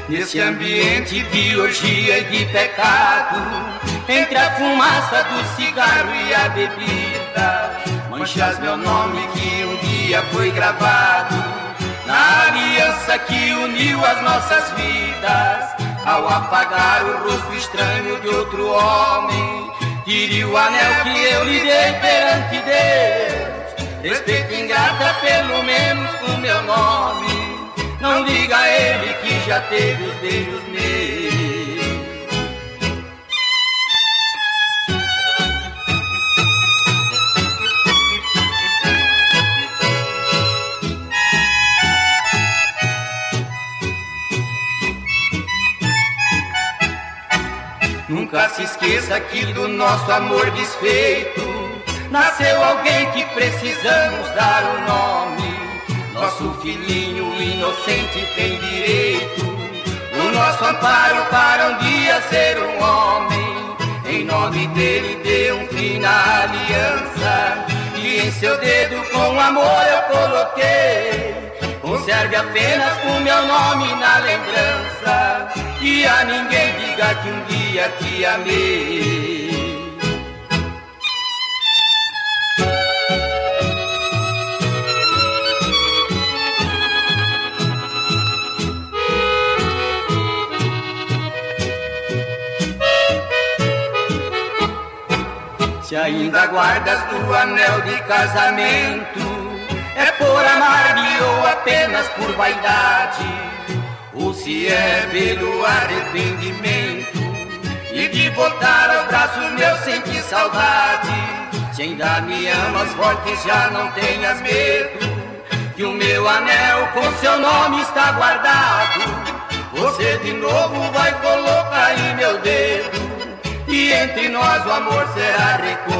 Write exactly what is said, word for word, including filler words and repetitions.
Nesse ambiente de orgia e de pecado, entre a fumaça do cigarro e a bebida, manchas meu nome que um dia foi gravado na aliança que uniu as nossas vidas. Ao apagar o rosto estranho de outro homem, tire o anel que eu lhe dei perante Deus. Respeito ingrata pelo menos o meu nome, não diga a ele que já teve os beijos meus. Nunca se esqueça que do nosso amor desfeito nasceu alguém que precisamos dar o nome. Nosso filhinho inocente tem direito, o nosso amparo para um dia ser um homem. Em nome dele dê um fim na aliança, e em seu dedo com amor eu coloquei. Conserve apenas o meu nome na lembrança, e a ninguém diga que um dia te amei. Se ainda guardas do anel de casamento, é por amar-me ou apenas por vaidade, ou se é pelo arrependimento e de botar aos braços meus sentir saudade. Se ainda me amas forte, já não tenhas medo, que o meu anel com seu nome está guardado. Você de novo vai colocar em meu dedo, e entre nós o amor será recordado.